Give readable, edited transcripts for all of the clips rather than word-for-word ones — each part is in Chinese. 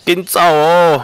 紧走哦！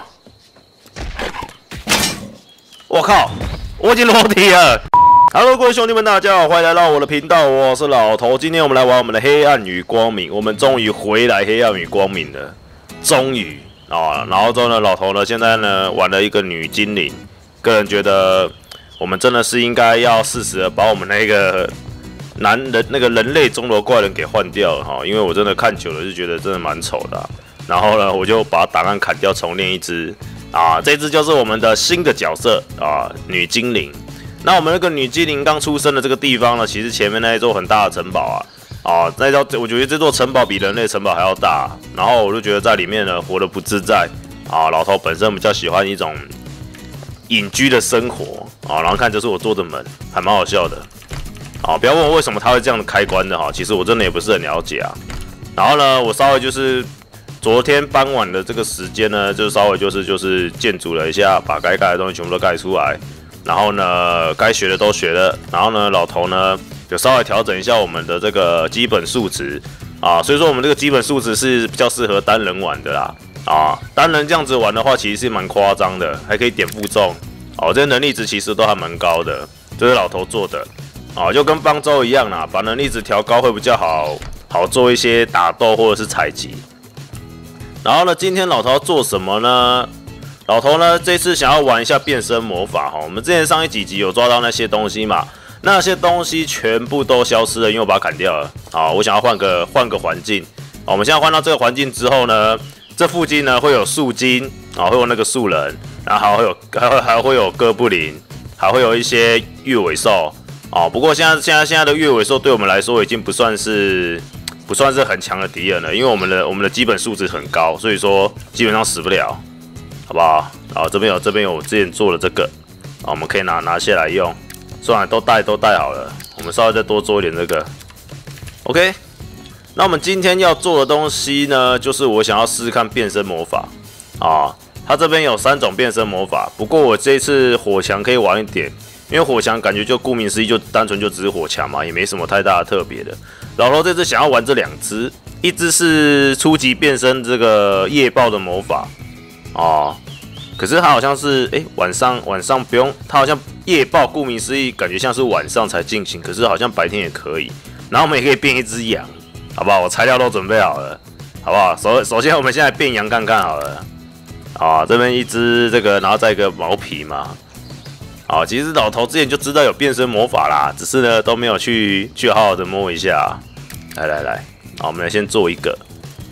我靠，我已经裸体了。Hello， 各位兄弟们，大家好，欢迎来到我的频道，我是老头。今天我们来玩我们的黑暗与光明，我们终于回来黑暗与光明了，终于啊！然后之后呢，老头呢现在呢玩了一个女精灵，个人觉得我们真的是应该要适时的把我们那个人类钟楼怪人给换掉了哈，因为我真的看久了就觉得真的蛮丑的然后呢，我就把档案砍掉，重练一只啊，这只就是我们的新的角色啊，女精灵。那我们那个女精灵刚出生的这个地方呢，其实前面那一座很大的城堡那座我觉得这座城堡比人类城堡还要大，然后我就觉得在里面呢活得不自在啊。老头本身比较喜欢一种隐居的生活啊，然后看这是我做的门，还蛮好笑的啊。不要问我为什么他会这样开关的哈，其实我真的也不是很了解啊。然后呢，我稍微就是昨天傍晚的这个时间呢，就稍微就是建筑了一下，把该盖的东西全部都盖出来。然后呢，该学的都学了。然后呢，老头呢有稍微调整一下我们的这个基本数值啊，所以说我们这个基本数值是比较适合单人玩的啦啊。单人这样子玩的话，其实是蛮夸张的，还可以点负重哦，这些能力值其实都还蛮高的，这是老头做的啊，就跟方舟一样啦，把能力值调高会比较好做一些打斗或者是采集。然后呢，今天老头要做什么呢？老头呢，这次想要玩一下变身魔法哈。我们之前上几集有抓到那些东西嘛，那些东西全部都消失了，因为我把它砍掉了。好，我想要换个环境。好，我们现在换到这个环境之后呢，这附近呢会有树精啊，会有那个树人，然后还会有哥布林，还会有一些月尾兽啊。不过现在的月尾兽对我们来说已经不算是很强的敌人了，因为我们的基本素质很高，所以说基本上死不了。好不好？好，这边有我之前做的这个，啊，我们可以拿下来用。算了，都带好了，我们稍微再多做一点这个。OK， 那我们今天要做的东西呢，就是我想要试试看变身魔法啊。它这边有3种变身魔法，不过我这一次火墙可以玩一点，因为火墙感觉就顾名思义就单纯就只是火墙嘛，也没什么太大的特别的。老头这次想要玩这2只，一只是初级变身这个夜爆的魔法。哦，可是它好像是晚上不用，它好像夜爆，顾名思义，感觉像是晚上才进行，可是好像白天也可以。然后我们也可以变一只羊，好不好？我材料都准备好了，好不好？首先我们现在变羊看看好了。啊，这边一只这个，然后再一个毛皮嘛。啊，其实老头之前就知道有变身魔法啦，只是呢都没有去好好的摸一下。来，好，我们来先做一个。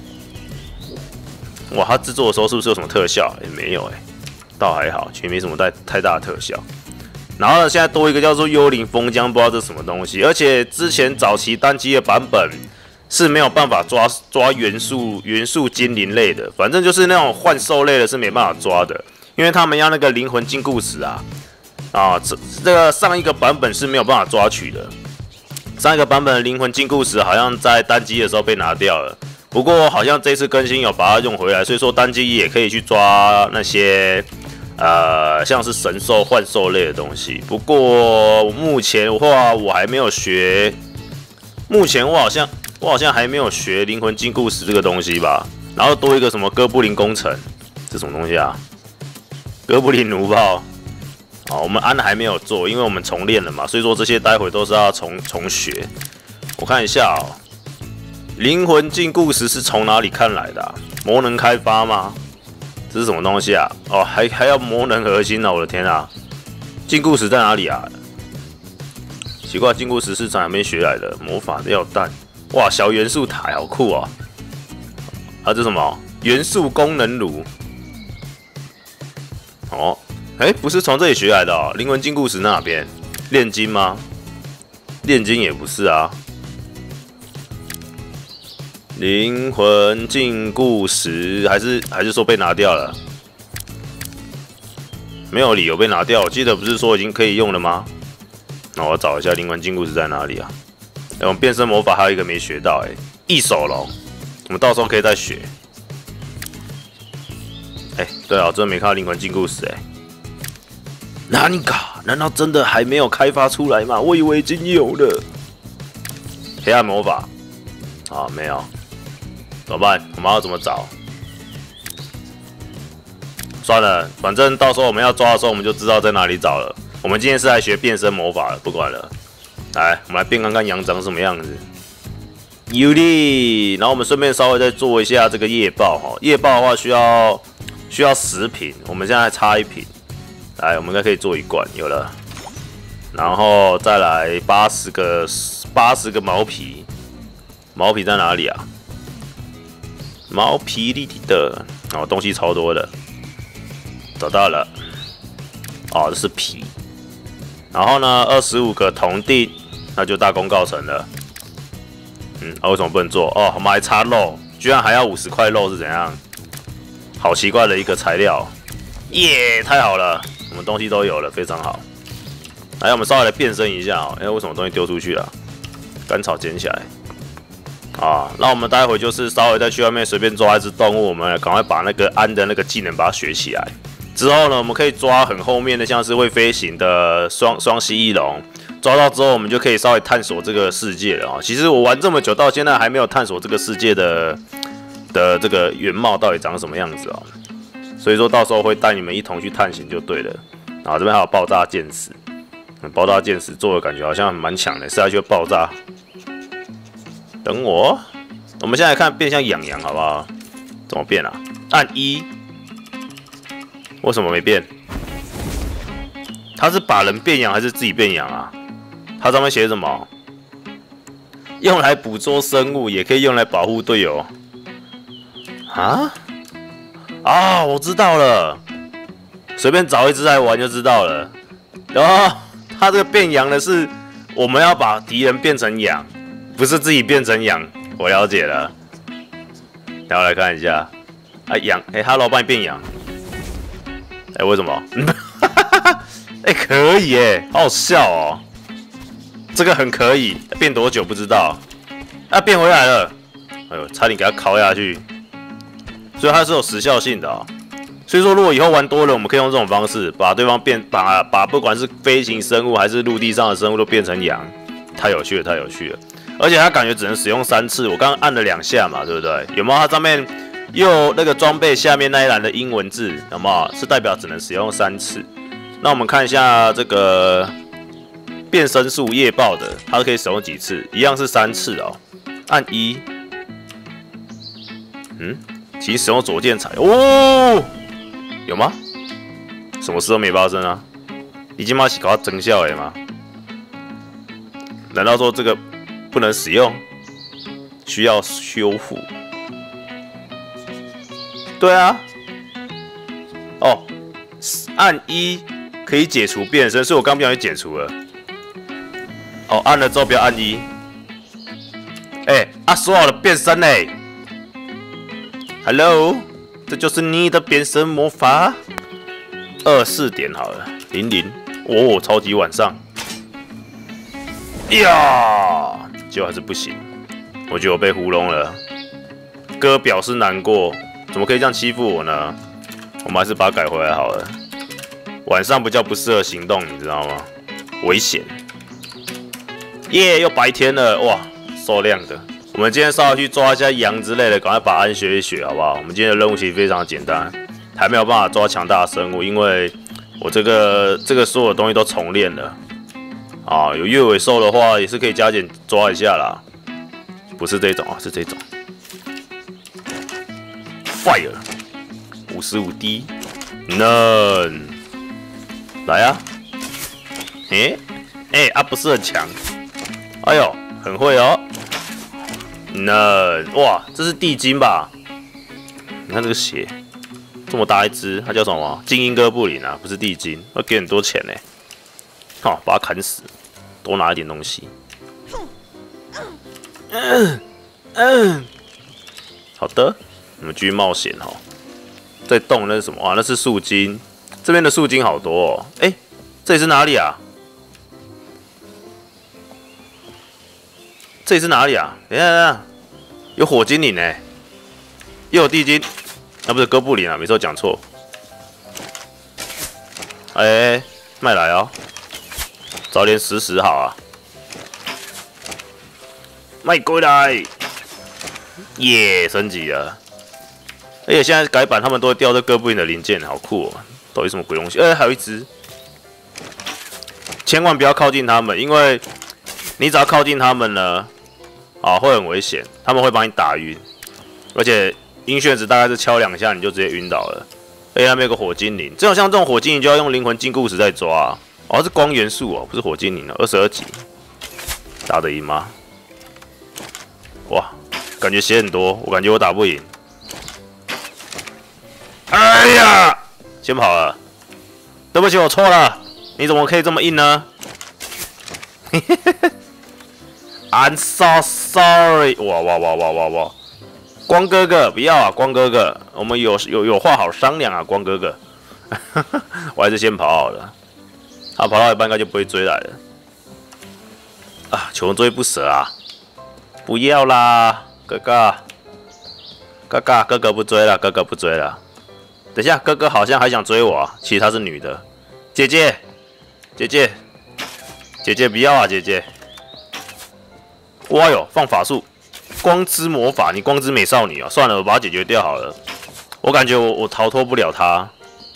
哇，它制作的时候是不是有什么特效？没有倒还好，其实没什么太大的特效。然后呢，现在多一个叫做幽灵风浆，不知道这是什么东西。而且之前早期单机的版本是没有办法抓元素精灵类的，反正就是那种幻兽类的是没办法抓的，因为他们要那个灵魂禁锢石这个上一个版本是没有办法抓取的。上一个版本的灵魂禁锢石好像在单机的时候被拿掉了。不过好像这次更新有把它用回来，所以说单机也可以去抓那些像是神兽、幻兽类的东西。不过目前的话我还没有学，目前我好像还没有学灵魂禁锢石这个东西吧。然后多一个什么哥布林工程，这什么东西啊？哥布林弩炮。好，我们安还没有做，因为我们重练了嘛，所以说这些待会都是要重学。我看一下灵魂禁锢石是从哪里看来的魔能开发吗？这是什么东西啊？哦，还要魔能核心我的天啊！禁锢石在哪里啊？奇怪，禁锢石是从哪边学来的？魔法料弹，哇，小元素台好酷啊！这是什么？元素功能炉。哦，不是从这里学来的灵魂禁锢石那边？炼金吗？炼金也不是啊。灵魂禁锢石还是说被拿掉了？没有理由被拿掉，我记得不是说已经可以用了吗？那我找一下灵魂禁锢石在哪里啊？我们变身魔法还有一个没学到异手龙，我们到时候可以再学。对啊，我真的没看到灵魂禁锢石哪里搞？难道真的还没有开发出来吗？我以为已经有了。黑暗魔法没有。怎么办？我们要怎么找？ 算了，反正到时候我们要抓的时候，我们就知道在哪里找了。我们今天是来学变身魔法了，不管了。来，我们来变看看羊长什么样子。有力，然后我们顺便稍微再做一下这个夜豹哈。夜豹的话需要10瓶，我们现在差1瓶。来，我们应该可以做1罐，有了。然后再来80个毛皮，毛皮在哪里啊？毛皮里的哦，东西超多的，找到了。哦，这是皮。然后呢，25个铜锭，那就大功告成了。为什么不能做？哦，我们还差肉，居然还要50块肉是怎样？好奇怪的一个材料。耶，太好了，我们东西都有了，非常好。来，我们稍微来变身一下哦。为什么东西丢出去了？甘草捡起来。啊，那我们待会就是稍微再去外面随便抓一只动物，我们赶快把那个安的那个技能把它学起来。之后呢，我们可以抓很后面的，像是会飞行的双蜥蜴龙。抓到之后，我们就可以稍微探索这个世界了啊。其实我玩这么久，到现在还没有探索这个世界的这个原貌到底长什么样子哦。所以说到时候会带你们一同去探险就对了。啊，这边还有爆炸箭矢，爆炸箭矢做的感觉好像蛮强的，试下去会爆炸。等我，我们现在来看变像痒痒好不好？怎么变啊？按1，为什么没变？他是把人变痒还是自己变痒啊？它上面写什么？用来捕捉生物，也可以用来保护队友。啊，我知道了，随便找一只来玩就知道了。哦，它这个变羊的是我们要把敌人变成羊，不是自己变成羊。我了解了。然后来看一下，羊，Hello， 帮你变羊。为什么？可以好好笑哦。这个很可以，变多久不知道。变回来了。哎呦，差点给它敲下去。所以它是有时效性的哦。所以说，如果以后玩多了，我们可以用这种方式把对方把不管是飞行生物还是陆地上的生物都变成羊，太有趣了，太有趣了。而且它感觉只能使用3次，我刚刚按了2下嘛，对不对？有没有？它上面右那个装备下面那一栏的英文字，有没有？是代表只能使用3次。那我们看一下这个变身术夜豹的，它可以使用几次？一样是3次哦。按1，请使用左键踩哦。有吗？什么事都没发生啊！你今嘛是搞到增效的吗？难道说这个不能使用？需要修复？对啊。哦，按1可以解除变身，所以我刚不小心解除了。哦，按了之后不要按1。说好了变身嘞。Hello。这就是你的变身魔法。24点好了，00。哦，超级晚上。呀，结果还是不行。我觉得我被糊弄了。哥表示难过，怎么可以这样欺负我呢？我们还是把它改回来好了。晚上比较不适合行动，你知道吗？危险。耶，又白天了，哇，受亮的。我们今天稍微去抓一下羊之类的，赶快把安学一学，好不好？我们今天的任务其实非常简单，还没有办法抓强大的生物，因为我这个所有东西都重练了。有月尾兽的话也是可以加减抓一下啦，不是这种啊，是这种。Fire 55滴 ，None 来啊！不是很强，哎呦，很会哦。哇，这是地精吧？你看这个血，这么大一只，它叫什么？精英哥布林啊，不是地精，要给很多钱呢。好，把它砍死，多拿一点东西。好的，我们继续冒险哦。在动那是什么？哇，那是树精。这边的树精好多哦。这里是哪里啊？这里是哪里啊？等一下，有火精灵呢，又有地精，不是哥布林啊，没错，讲错。麦来哦，早点死好啊！麦过来，耶，升级了。 而且现在改版他们都会掉这哥布林的零件，好酷哦！到底什么鬼东西？还有一只，千万不要靠近他们，因为你只要靠近他们呢，会很危险，他们会把你打晕，而且晕眩值大概是敲2下你就直接晕倒了。那边有个火精灵，像这种火精灵就要用灵魂禁锢石在抓是光元素哦，不是火精灵哦，22级，打得赢吗？哇，感觉血很多，我感觉我打不赢。哎呀，先跑了，对不起，我错了，你怎么可以这么硬呢？I'm so sorry！ 哇！光哥哥，不要啊，光哥哥，我们有话好商量啊，光哥哥。我还是先跑好了，他跑到一半应该就不会追来了。穷追不舍啊！不要啦，哥哥不追了，哥哥不追了。等一下，哥哥好像还想追我啊，其实她是女的。姐姐不要啊，姐姐。哇哟，放法术，光之魔法，你光之美少女啊！算了，我把它解决掉好了。我感觉我逃脱不了她，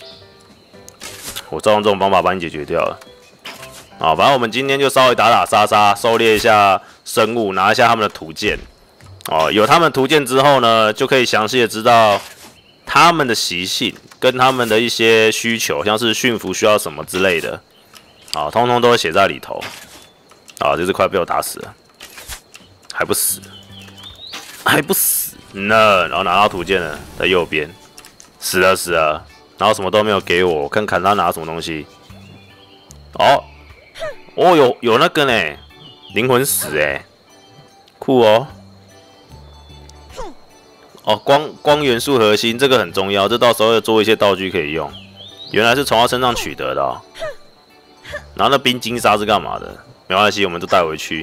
我照用这种方法把你解决掉了。反正我们今天就稍微打杀，狩猎一下生物，拿一下他们的图鉴。有他们图鉴之后呢，就可以详细的知道他们的习性跟他们的一些需求，像是驯服需要什么之类的，通通都会写在里头。这只快被我打死了，还不死呢。然后拿到图鉴了，在右边，死了，然后什么都没有给我，看看他拿什么东西。有那个呢，灵魂石酷哦。光元素核心这个很重要，这到时候要做一些道具可以用。原来是从他身上取得的然后那冰晶沙是干嘛的？没关系，我们都带回去。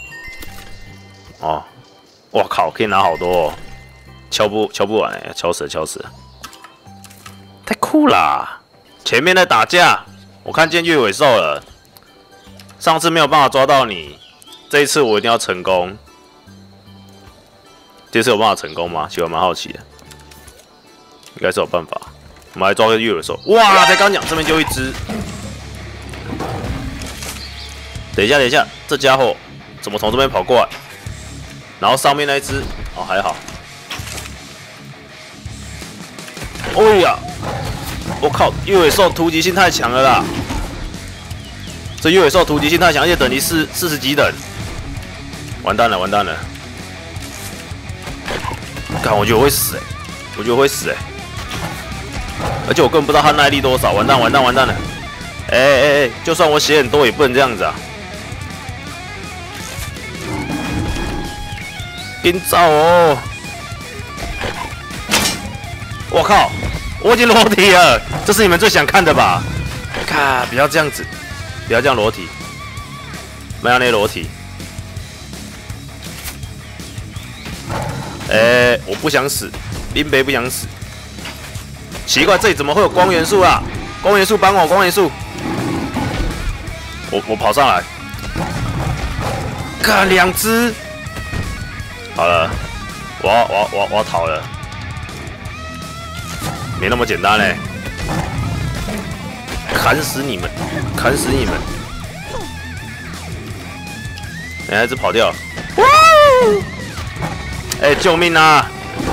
哇靠，可以拿好多哦，敲不完敲死了，太酷啦！前面在打架，我看见月尾兽了。上次没有办法抓到你，这一次我一定要成功。这次有办法成功吗？其实我蛮好奇的，应该是有办法。我们来抓个月尾兽。哇，才刚讲这边就一只。等一下，这家伙怎么从这边跑过来？然后上面那一只还好。哎呀，我靠，月尾兽突击性太强了啦！这月尾兽突击性太强，而且等级40几等，完蛋了！看，我觉得我会死而且我根本不知道他耐力多少，完蛋了！就算我血很多也不能这样子啊！阴照哦！我靠，我已经裸体了，这是你们最想看的吧？看，不要这样子，不要这样裸体，没有那裸体。我不想死，林北不想死。奇怪，这里怎么会有光元素啊？光元素帮我，光元素！我跑上来，看2只。好了，我要逃了，没那么简单嘞！砍死你们！那只跑掉了。救命啊！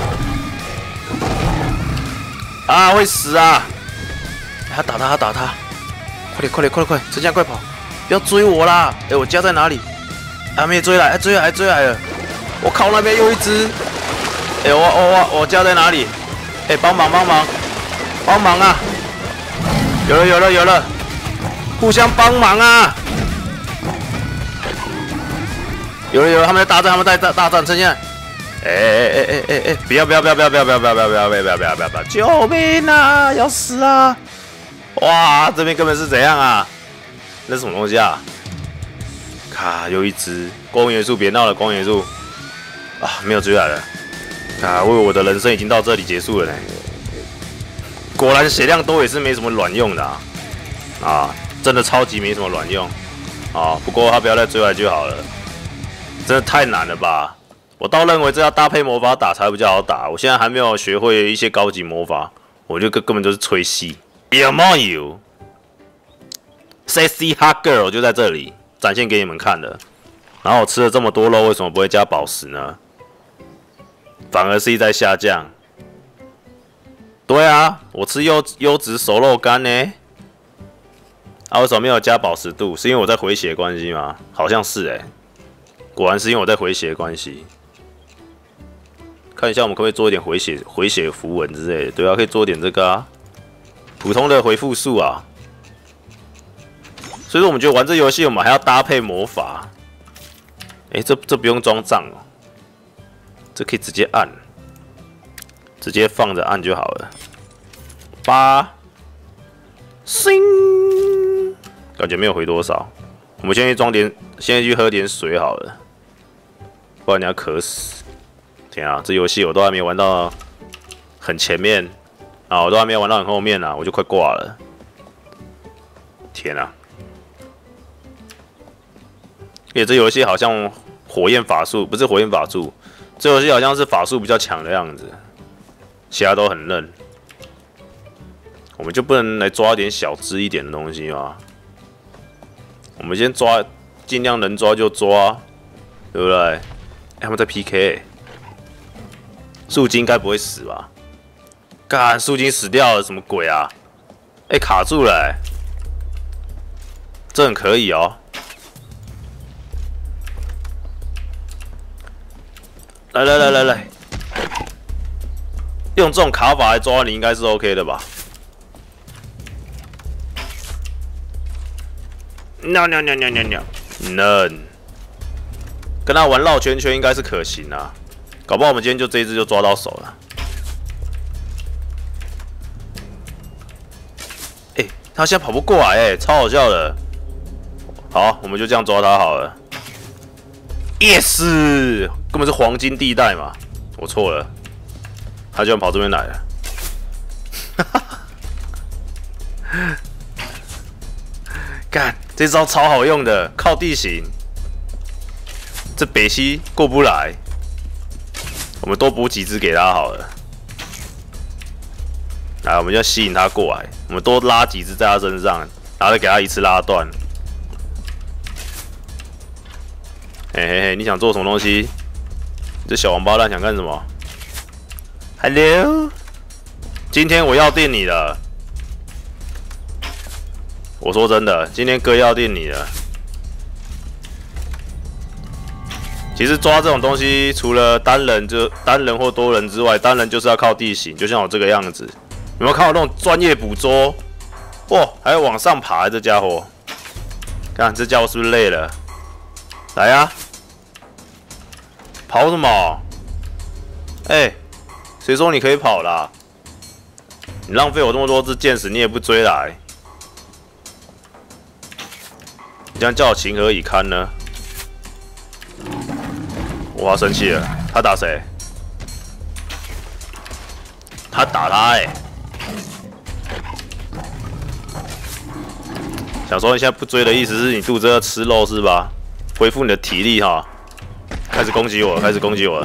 会死啊！他打他！快点！真相快跑！不要追我啦！我家在哪里？没追来，追来了！我靠，那边又一只！我家在哪里？帮忙啊！有了！互相帮忙啊！有了！他们在大战，趁现在！不要！救命啊！要死啊！哇，这边根本是怎样啊？那是什么东西啊？卡，又一只光元素，别闹了，光元素没有追来了。我以为我的人生已经到这里结束了呢。果然血量多也是没什么卵用的真的超级没什么卵用不过他不要再追来就好了，真的太难了吧？ 我倒认为这要搭配魔法打才比较好打。我现在还没有学会一些高级魔法，我就根本就是吹戏。有没有 ？Sexy hot girl 就在这里展现给你们看的。然后我吃了这么多肉，为什么不会加宝石呢？反而是在下降。对啊，我吃优质熟肉干呢。啊，为什么没有加保湿度？是因为我在回血关系吗？好像是哎、果然是因为我在回血关系。看一下我们可不可以做一点回血符文之类的？对啊，可以做点这个啊，普通的回复术啊。所以说我们觉得玩这游戏，我们还要搭配魔法。哎、这不用装杖哦，这可以直接按，直接放着按就好了。8，星，感觉没有回多少。我们先去喝点水好了，不然你要渴死。天啊，这游戏我都还没玩到很前面啊，我都还没玩到很后面啊，我就快挂了。天啊！而且这游戏好像火焰法术不是火焰法术，这游戏好像是法术比较强的样子，其他都很嫩。我们就不能来抓点小只一点的东西吗？我们先抓，尽量能抓就抓，对不对？欸、他们在 PK， 树精该不会死吧？干，树精死掉了，什么鬼啊？哎、欸，卡住了、欸，这很可以哦。来，用这种卡法来抓你应该是 OK 的吧 ？No， 能跟他玩绕圈圈应该是可行啊，搞不好我们今天就这一只就抓到手了。哎、欸，他现在跑不过来、欸，超好笑的。好，我们就这样抓他好了。Yes， 根本是黄金地带嘛，我错了，他居然跑这边来了，干，这招超好用的，靠地形，这北西过不来，我们多补几只给他好了，来，我们要吸引他过来，我们多拉几只在他身上，然后再给他一次拉断。嘿嘿嘿，你想做什么东西？你这小王八蛋想干什么 ？Hello， 今天我要定你了。我说真的，今天哥要定你了。其实抓这种东西，除了单人或多人之外，单人就是要靠地形，就像我这个样子。有没有看我那种专业捕捉？哇，还要往上爬，这家伙！看这家伙是不是累了？来呀、啊！跑什么？哎、欸，谁说你可以跑啦？你浪费我这么多只箭矢，你也不追来，你这样叫我情何以堪呢？我要生气了，他打谁？他打他哎、欸！想说你现在不追的意思是你肚子要吃肉是吧？恢复你的体力哈！开始攻击我，开始攻击我了！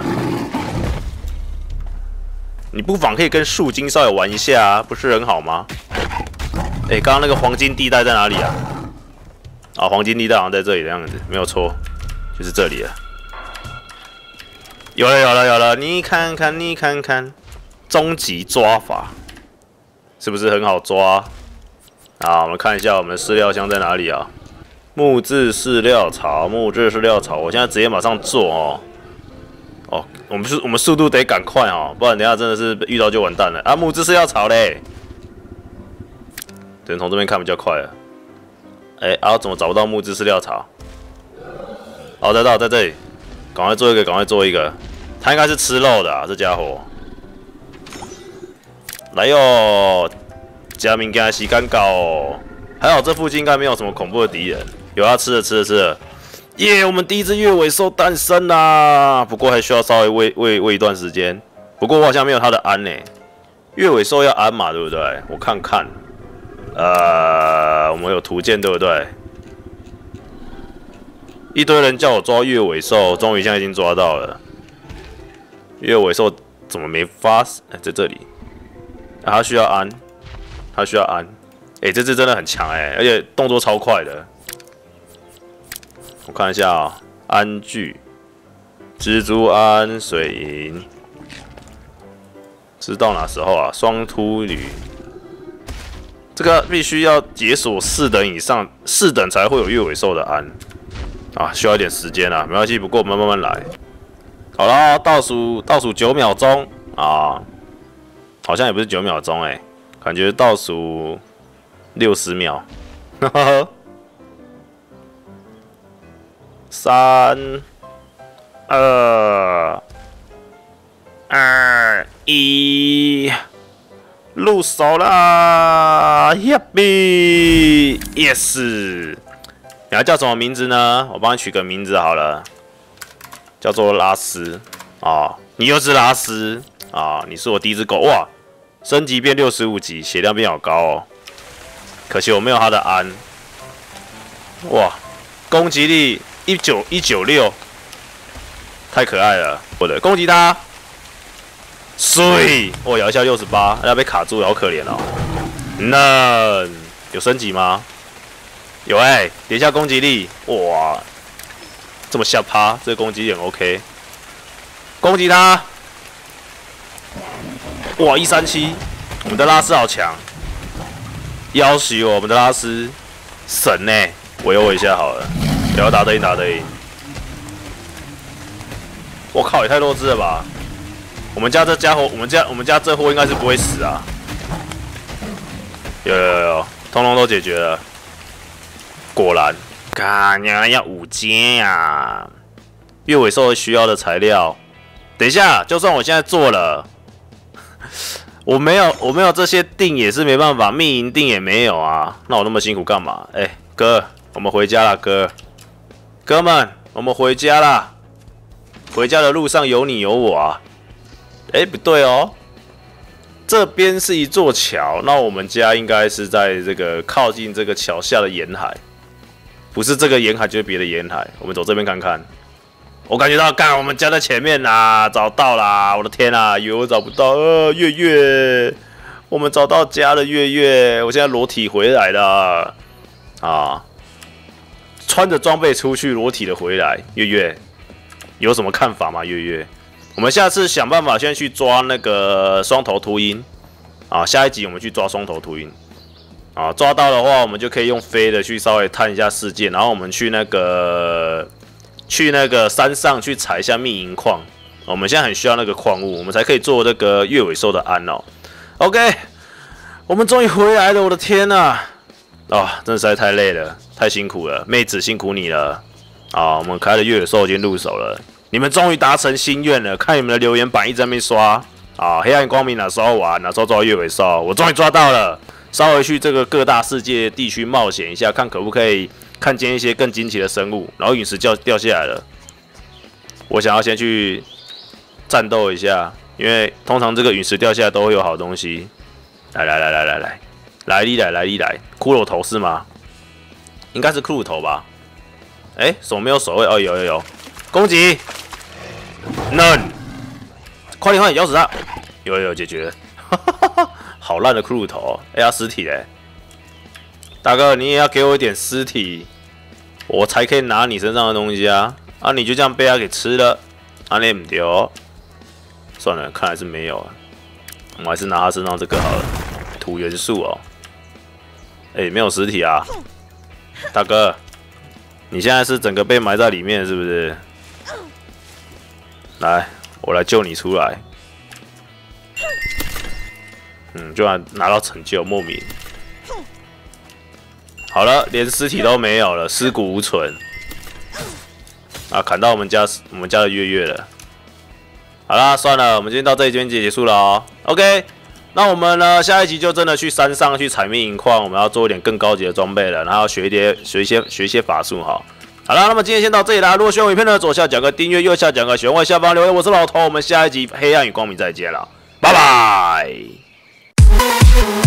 你不妨可以跟树精稍微玩一下啊，不是很好吗？哎、欸，刚刚那个黄金地带在哪里啊？啊，黄金地带好像在这里的样子，没有错，就是这里了。有了，你看看，终极抓法是不是很好抓？啊，我们看一下我们的饲料箱在哪里啊？木质饲料槽，我现在直接马上做哦。哦，我们速度得赶快哦，不然等一下真的是遇到就完蛋了啊！木质饲料槽嘞，只能从这边看比较快了。哎、欸，啊，怎么找不到木质饲料槽？哦，在这里，赶快做一个，他应该是吃肉的啊，这家伙。来哟，加明加洗干搞哦，还好这附近应该没有什么恐怖的敌人。有他吃了，耶！我们第一只月尾兽诞生啦，不过还需要稍微喂一段时间。不过我好像没有它的鞍呢，月尾兽要鞍嘛，对不对？我看看，我们有图鉴对不对？一堆人叫我抓月尾兽，终于现在已经抓到了。 月尾兽怎么没发？在这里。啊，他需要安，他需要安。这只真的很强而且动作超快的。我看一下啊，安具、蜘蛛安、水银，是到哪时候啊？双秃驴，这个必须要解锁4等以上，4等才会有月尾兽的安啊，需要一点时间啊，没关系，不过我们慢慢来。好啦，倒数9秒钟啊，好像也不是9秒钟感觉倒数60秒，呵呵。3、2、1，入手啦 ！Yes， 你要叫什么名字呢？我帮你取个名字好了，叫做拉斯啊！你又是拉斯啊！你是我第一只狗哇！升级变65级，血量变好高哦。可惜我没有他的安。哇，攻击力196，太可爱了！我的攻击他，碎！我摇一下68，要被卡住了，好可怜哦。那有升级吗？有点一下攻击力，哇，这么下趴，这个攻击力很 OK。攻击他！哇，137，我们的拉斯好强，要死我们的拉斯神我悠我一下好了，不要打得赢。我靠，也太弱智了吧！我们家这家伙，我们家这货应该是不会死啊。有，通通都解决了。果然，干呀要5阶呀！月尾兽需要的材料，等一下，就算我现在做了，我没有这些锭也是没办法，密银锭也没有啊，那我那么辛苦干嘛？哥，我们回家啦，哥们，我们回家啦。回家的路上有你有我啊。不对哦，这边是一座桥，那我们家应该是在这个靠近这个桥下的沿海，不是这个沿海就是别的沿海。我们走这边看看。我感觉到，干我们家在前面啦，找到啦！我的天啊，以为我找不到，月，我们找到家了，月，我现在裸体回来了啊！穿着装备出去，裸体的回来，月，有什么看法吗？月，我们下次想办法先去抓那个双头秃鹰啊！下一集我们去抓双头秃鹰啊！抓到的话，我们就可以用飞的去稍微探一下世界，然后我们去那个山上去采一下密银矿。我们现在很需要那个矿物，我们才可以做那个月尾兽的安哦。OK， 我们终于回来了，我的天呐！真的实在太累了，太辛苦了，妹子辛苦你了啊！我们可爱的月尾兽已经入手了，你们终于达成心愿了。看你们的留言板一直在那边刷啊，黑暗光明哪时候玩，哪时候抓月尾兽，我终于抓到了。稍微去这个各大世界地区冒险一下，看可不可以看见一些更惊奇的生物。然后陨石掉下来了，我想要先去战斗一下，因为通常这个陨石掉下来都会有好东西。来，骷髅头是吗？应该是骷髅头吧？手没有守卫哦，有，攻击 ，none， 快点，咬死他！有解决，好烂的骷髅头，他尸体嘞！大哥，你也要给我一点尸体，我才可以拿你身上的东西啊！你就这样被他给吃了，那不对哦。算了，看来是没有啊，我们还是拿他身上这个好了，土元素哦。没有实体啊，大哥，你现在是整个被埋在里面是不是？来，我来救你出来。居然拿到成就，莫名。好了，连尸体都没有了，尸骨无存。砍到我们家的月了。好啦，算了，我们今天到这里结束了哦。OK。那我们呢？下一集就真的去山上去采密银矿，我们要做一点更高级的装备了，然后学一些法术哈。好了，那么今天先到这里啦。如果喜欢影片呢，左下角个订阅，右下角个喜欢，下方留言。我是老头，我们下一集黑暗与光明再见了，拜拜。